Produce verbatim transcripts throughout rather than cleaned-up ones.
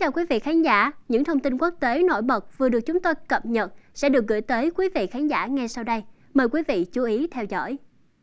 chào quý vị khán giả. Những thông tin quốc tế nổi bật vừa được chúng tôi cập nhật sẽ được gửi tới quý vị khán giả ngay sau đây. Mời quý vị chú ý theo dõi.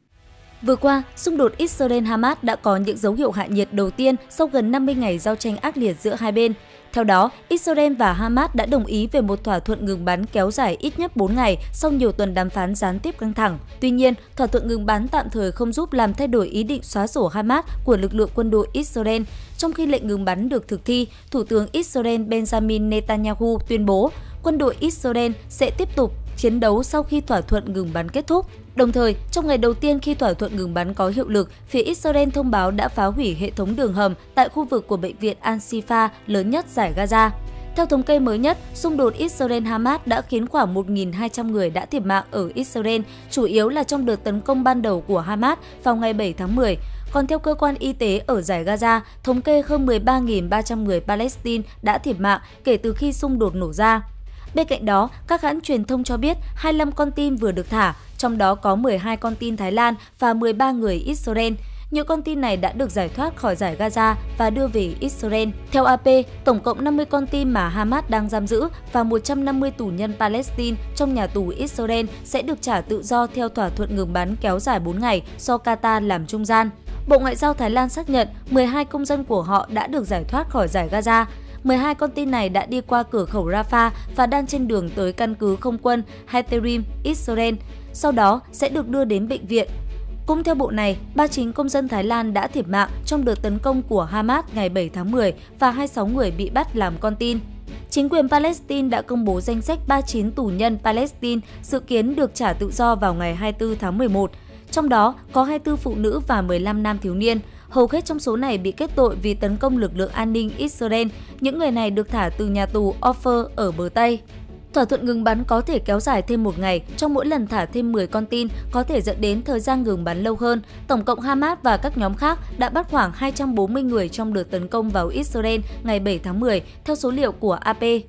Vừa qua, xung đột Israel-Hamas đã có những dấu hiệu hạ nhiệt đầu tiên sau gần năm mươi ngày giao tranh ác liệt giữa hai bên. Theo đó, Israel và Hamas đã đồng ý về một thỏa thuận ngừng bắn kéo dài ít nhất bốn ngày sau nhiều tuần đàm phán gián tiếp căng thẳng. Tuy nhiên, thỏa thuận ngừng bắn tạm thời không giúp làm thay đổi ý định xóa sổ Hamas của lực lượng quân đội Israel. Trong khi lệnh ngừng bắn được thực thi, Thủ tướng Israel Benjamin Netanyahu tuyên bố quân đội Israel sẽ tiếp tục chiến đấu sau khi thỏa thuận ngừng bắn kết thúc. Đồng thời, trong ngày đầu tiên khi thỏa thuận ngừng bắn có hiệu lực, phía Israel thông báo đã phá hủy hệ thống đường hầm tại khu vực của bệnh viện Al-Shifa lớn nhất giải Gaza. Theo thống kê mới nhất, xung đột Israel-Hamas đã khiến khoảng một nghìn hai trăm người đã thiệt mạng ở Israel, chủ yếu là trong đợt tấn công ban đầu của Hamas vào ngày bảy tháng mười. Còn theo cơ quan y tế ở giải Gaza, thống kê hơn mười ba nghìn ba trăm người Palestine đã thiệt mạng kể từ khi xung đột nổ ra. Bên cạnh đó, các hãng truyền thông cho biết hai mươi lăm con tin vừa được thả, trong đó có mười hai con tin Thái Lan và mười ba người Israel. Những con tin này đã được giải thoát khỏi giải Gaza và đưa về Israel. Theo a pê, tổng cộng năm mươi con tin mà Hamas đang giam giữ và một trăm năm mươi tù nhân Palestine trong nhà tù Israel sẽ được trả tự do theo thỏa thuận ngừng bắn kéo dài bốn ngày do Qatar làm trung gian. Bộ Ngoại giao Thái Lan xác nhận mười hai công dân của họ đã được giải thoát khỏi giải Gaza. mười hai con tin này đã đi qua cửa khẩu Rafah và đang trên đường tới căn cứ không quân Heterim, Israel. Sau đó sẽ được đưa đến bệnh viện. Cũng theo bộ này, ba mươi chín công dân Thái Lan đã thiệt mạng trong đợt tấn công của Hamas ngày bảy tháng mười và hai mươi sáu người bị bắt làm con tin. Chính quyền Palestine đã công bố danh sách ba mươi chín tù nhân Palestine dự kiến được trả tự do vào ngày hai mươi tư tháng mười một. Trong đó có hai mươi tư phụ nữ và mười lăm nam thiếu niên. Hầu hết trong số này bị kết tội vì tấn công lực lượng an ninh Israel. Những người này được thả từ nhà tù Ofer ở bờ Tây. Thỏa thuận ngừng bắn có thể kéo dài thêm một ngày, trong mỗi lần thả thêm mười con tin có thể dẫn đến thời gian ngừng bắn lâu hơn. Tổng cộng Hamas và các nhóm khác đã bắt khoảng hai trăm bốn mươi người trong đợt tấn công vào Israel ngày bảy tháng mười, theo số liệu của a pê.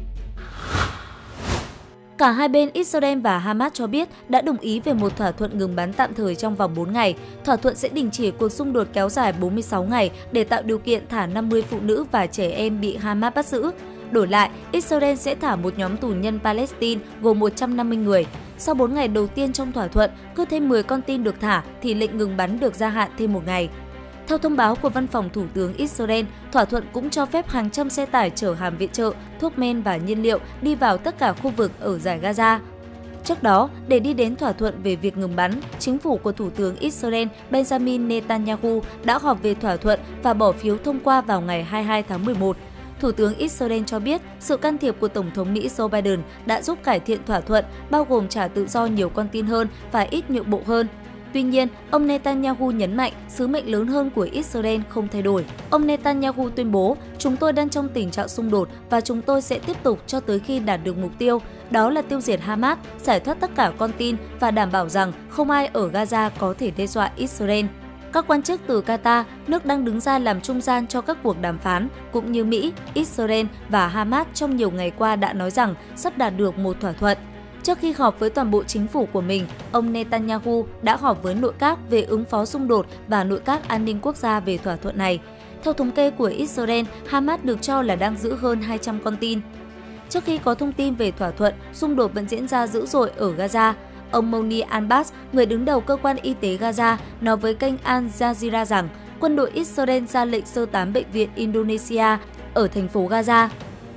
Cả hai bên Israel và Hamas cho biết đã đồng ý về một thỏa thuận ngừng bắn tạm thời trong vòng bốn ngày. Thỏa thuận sẽ đình chỉ cuộc xung đột kéo dài bốn mươi sáu ngày để tạo điều kiện thả năm mươi phụ nữ và trẻ em bị Hamas bắt giữ. Đổi lại, Israel sẽ thả một nhóm tù nhân Palestine gồm một trăm năm mươi người. Sau bốn ngày đầu tiên trong thỏa thuận, cứ thêm mười con tin được thả thì lệnh ngừng bắn được gia hạn thêm một ngày. Theo thông báo của Văn phòng Thủ tướng Israel, thỏa thuận cũng cho phép hàng trăm xe tải chở hàng viện trợ, thuốc men và nhiên liệu đi vào tất cả khu vực ở giải Gaza. Trước đó, để đi đến thỏa thuận về việc ngừng bắn, chính phủ của Thủ tướng Israel Benjamin Netanyahu đã họp về thỏa thuận và bỏ phiếu thông qua vào ngày hai mươi hai tháng mười một. Thủ tướng Israel cho biết sự can thiệp của Tổng thống Mỹ Joe Biden đã giúp cải thiện thỏa thuận, bao gồm trả tự do nhiều con tin hơn và ít nhượng bộ hơn. Tuy nhiên, ông Netanyahu nhấn mạnh sứ mệnh lớn hơn của Israel không thay đổi. Ông Netanyahu tuyên bố, chúng tôi đang trong tình trạng xung đột và chúng tôi sẽ tiếp tục cho tới khi đạt được mục tiêu, đó là tiêu diệt Hamas, giải thoát tất cả con tin và đảm bảo rằng không ai ở Gaza có thể đe dọa Israel. Các quan chức từ Qatar, nước đang đứng ra làm trung gian cho các cuộc đàm phán, cũng như Mỹ, Israel và Hamas trong nhiều ngày qua đã nói rằng sắp đạt được một thỏa thuận. Trước khi họp với toàn bộ chính phủ của mình, ông Netanyahu đã họp với nội các về ứng phó xung đột và nội các an ninh quốc gia về thỏa thuận này. Theo thống kê của Israel, Hamas được cho là đang giữ hơn hai trăm con tin. Trước khi có thông tin về thỏa thuận, xung đột vẫn diễn ra dữ dội ở Gaza. Ông Mouni Abbas, người đứng đầu cơ quan y tế Gaza, nói với kênh Al Jazeera rằng quân đội Israel ra lệnh sơ tán bệnh viện Indonesia ở thành phố Gaza.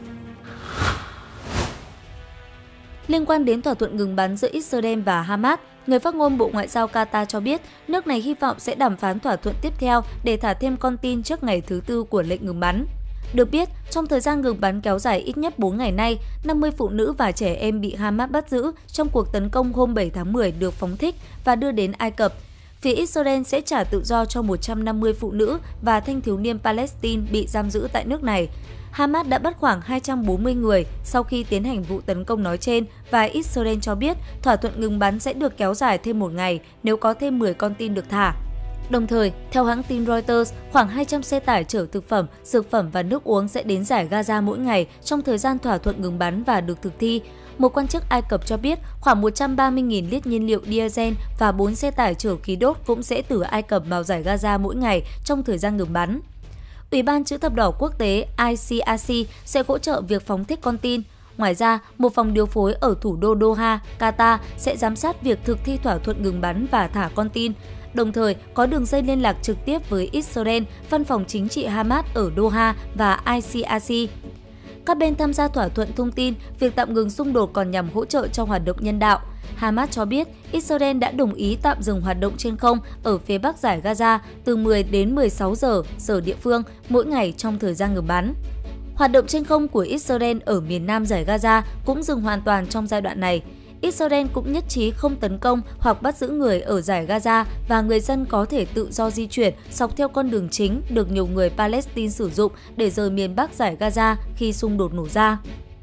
Liên quan đến thỏa thuận ngừng bắn giữa Israel và Hamas, người phát ngôn Bộ Ngoại giao Qatar cho biết nước này hy vọng sẽ đàm phán thỏa thuận tiếp theo để thả thêm con tin trước ngày thứ tư của lệnh ngừng bắn. Được biết, trong thời gian ngừng bắn kéo dài ít nhất bốn ngày nay, năm mươi phụ nữ và trẻ em bị Hamas bắt giữ trong cuộc tấn công hôm bảy tháng mười được phóng thích và đưa đến Ai Cập. Phía Israel sẽ trả tự do cho một trăm năm mươi phụ nữ và thanh thiếu niên Palestine bị giam giữ tại nước này. Hamas đã bắt khoảng hai trăm bốn mươi người sau khi tiến hành vụ tấn công nói trên và Israel cho biết thỏa thuận ngừng bắn sẽ được kéo dài thêm một ngày nếu có thêm mười con tin được thả. Đồng thời, theo hãng tin Reuters, khoảng hai trăm xe tải chở thực phẩm, dược phẩm và nước uống sẽ đến giải Gaza mỗi ngày trong thời gian thỏa thuận ngừng bắn và được thực thi. Một quan chức Ai Cập cho biết khoảng một trăm ba mươi nghìn lít nhiên liệu diesel và bốn xe tải chở khí đốt cũng sẽ từ Ai Cập vào giải Gaza mỗi ngày trong thời gian ngừng bắn. Ủy ban Chữ thập đỏ quốc tế I C R C sẽ hỗ trợ việc phóng thích con tin. Ngoài ra, một phòng điều phối ở thủ đô Doha, Qatar sẽ giám sát việc thực thi thỏa thuận ngừng bắn và thả con tin. Đồng thời, có đường dây liên lạc trực tiếp với Israel, văn phòng chính trị Hamas ở Doha và I C R C. Các bên tham gia thỏa thuận thông tin việc tạm ngừng xung đột còn nhằm hỗ trợ cho hoạt động nhân đạo. Hamas cho biết Israel đã đồng ý tạm dừng hoạt động trên không ở phía bắc dải Gaza từ mười đến mười sáu giờ giờ địa phương mỗi ngày trong thời gian ngừng bắn. Hoạt động trên không của Israel ở miền nam dải Gaza cũng dừng hoàn toàn trong giai đoạn này. Israel cũng nhất trí không tấn công hoặc bắt giữ người ở dải Gaza và người dân có thể tự do di chuyển dọc theo con đường chính được nhiều người Palestine sử dụng để rời miền bắc dải Gaza khi xung đột nổ ra.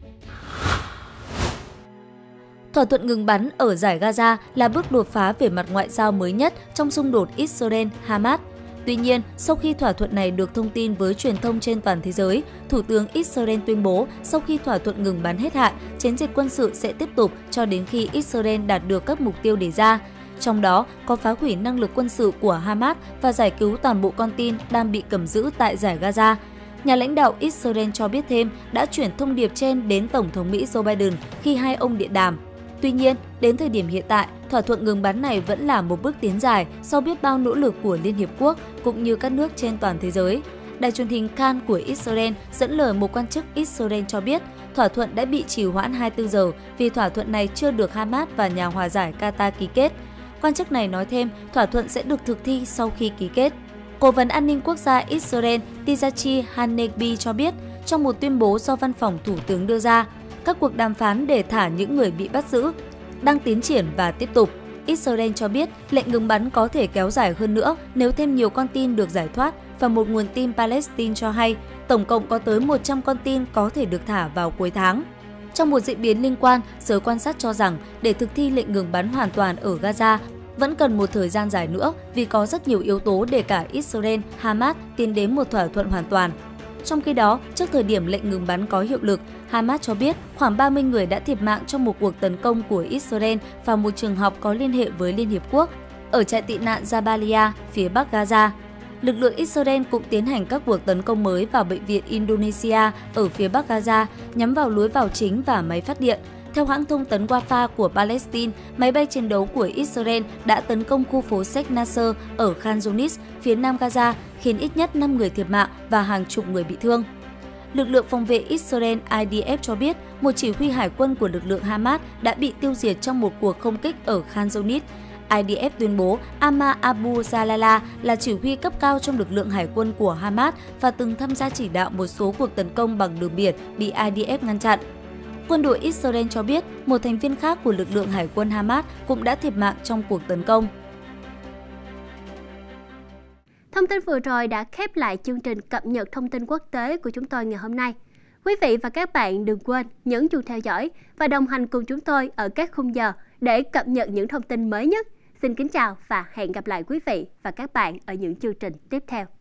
Thỏa thuận ngừng bắn ở dải Gaza là bước đột phá về mặt ngoại giao mới nhất trong xung đột Israel-Hamas. Tuy nhiên, sau khi thỏa thuận này được thông tin với truyền thông trên toàn thế giới, Thủ tướng Israel tuyên bố sau khi thỏa thuận ngừng bắn hết hạn, chiến dịch quân sự sẽ tiếp tục cho đến khi Israel đạt được các mục tiêu đề ra. Trong đó có phá hủy năng lực quân sự của Hamas và giải cứu toàn bộ con tin đang bị cầm giữ tại dải Gaza. Nhà lãnh đạo Israel cho biết thêm đã chuyển thông điệp trên đến Tổng thống Mỹ Joe Biden khi hai ông điện đàm. Tuy nhiên, đến thời điểm hiện tại, thỏa thuận ngừng bắn này vẫn là một bước tiến dài sau biết bao nỗ lực của Liên Hiệp Quốc cũng như các nước trên toàn thế giới. Đài truyền hình Kan của Israel dẫn lời một quan chức Israel cho biết thỏa thuận đã bị trì hoãn hai mươi tư giờ vì thỏa thuận này chưa được Hamas và nhà hòa giải Qatar ký kết. Quan chức này nói thêm thỏa thuận sẽ được thực thi sau khi ký kết. Cố vấn an ninh quốc gia Israel Tizachi Hanegbi cho biết trong một tuyên bố do văn phòng Thủ tướng đưa ra, các cuộc đàm phán để thả những người bị bắt giữ đang tiến triển và tiếp tục. Israel cho biết lệnh ngừng bắn có thể kéo dài hơn nữa nếu thêm nhiều con tin được giải thoát và một nguồn tin Palestine cho hay tổng cộng có tới một trăm con tin có thể được thả vào cuối tháng. Trong một diễn biến liên quan, giới quan sát cho rằng để thực thi lệnh ngừng bắn hoàn toàn ở Gaza vẫn cần một thời gian dài nữa vì có rất nhiều yếu tố để cả Israel, Hamas tiến đến một thỏa thuận hoàn toàn. Trong khi đó, trước thời điểm lệnh ngừng bắn có hiệu lực, Hamas cho biết khoảng ba mươi người đã thiệt mạng trong một cuộc tấn công của Israel vào một trường học có liên hệ với Liên Hiệp Quốc ở trại tị nạn Jabalia, phía bắc Gaza. Lực lượng Israel cũng tiến hành các cuộc tấn công mới vào bệnh viện Indonesia ở phía bắc Gaza nhắm vào lối vào chính và máy phát điện. Theo hãng thông tấn Wafa của Palestine, máy bay chiến đấu của Israel đã tấn công khu phố Sheikh Nasser ở Khan Yunis, phía nam Gaza, khiến ít nhất năm người thiệt mạng và hàng chục người bị thương. Lực lượng phòng vệ Israel I D F cho biết một chỉ huy hải quân của lực lượng Hamas đã bị tiêu diệt trong một cuộc không kích ở Khan Yunis. I D F tuyên bố Amma Abu Jalala là chỉ huy cấp cao trong lực lượng hải quân của Hamas và từng tham gia chỉ đạo một số cuộc tấn công bằng đường biển bị I D F ngăn chặn. Quân đội Israel cho biết một thành viên khác của lực lượng hải quân Hamas cũng đã thiệt mạng trong cuộc tấn công. Thông tin vừa rồi đã khép lại chương trình cập nhật thông tin quốc tế của chúng tôi ngày hôm nay. Quý vị và các bạn đừng quên nhấn chuông theo dõi và đồng hành cùng chúng tôi ở các khung giờ để cập nhật những thông tin mới nhất. Xin kính chào và hẹn gặp lại quý vị và các bạn ở những chương trình tiếp theo.